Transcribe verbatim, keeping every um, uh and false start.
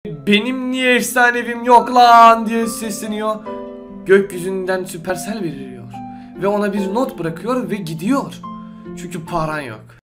Benim niye efsanevim yok lan diye sesleniyor. Gökyüzünden Supercell veriyor ve ona bir not bırakıyor ve gidiyor. Çünkü paran yok.